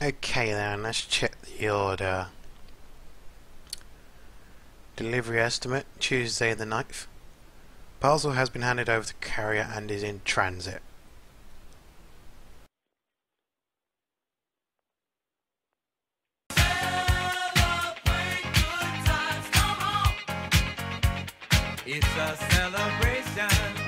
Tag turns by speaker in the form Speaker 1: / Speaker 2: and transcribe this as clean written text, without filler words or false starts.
Speaker 1: Okay then, let's check the order. Delivery estimate, Tuesday the 9th. Parcel has been handed over to carrier and is in transit.
Speaker 2: It's a celebration.